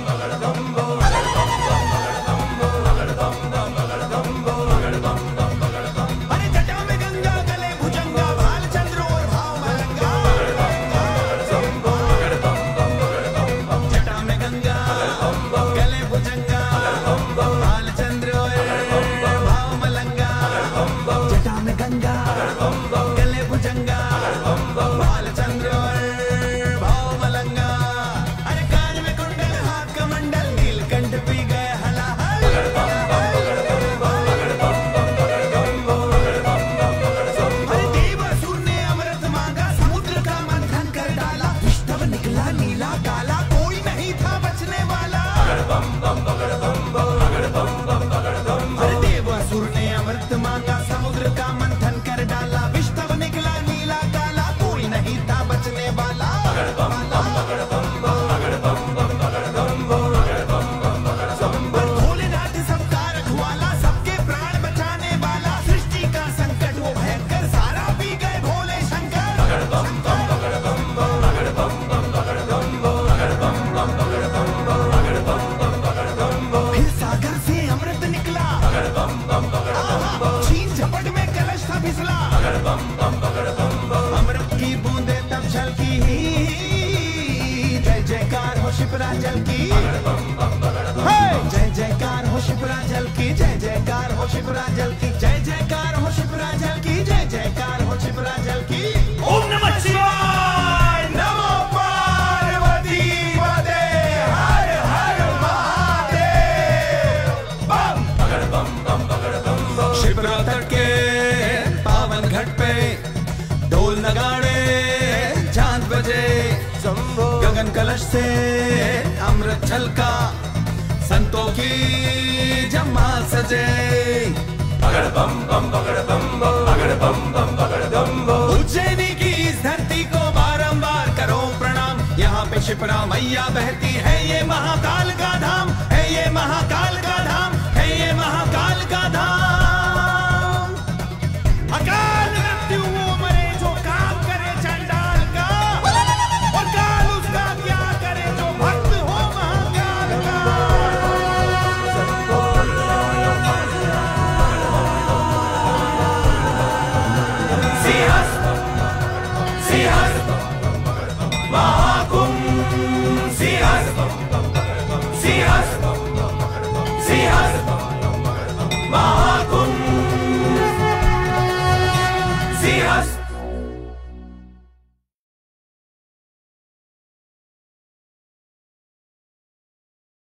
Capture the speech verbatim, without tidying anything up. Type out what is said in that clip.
शिप्रा जल की जय जयकार हो, शिप्रा जल की जय जयकार हो, शिप्रा जल की जय जयकार हो, शिप्रा जल की जय जयकार हो, शिप्रा जल की। ओम नमः शिवाय, नमो पार्वती पते, हर हर महादेव। बम बगड़ बम बम बगड़ बम बम। शिप्रा तट के पावन घाट पे ढोल नगाड़े चांद बजे, गगन कलश से अमृत छलका, संतों की जमात सजे। बगड़ बम बम बगड़ बम बम, बगड़ बम बम बगड़ बम बम। उज्जैनी की इस धरती को बारंबार करो प्रणाम, यहाँ पे शिप्रा मैया बहती है, ये महाकाल का धाम है, ये महाकाल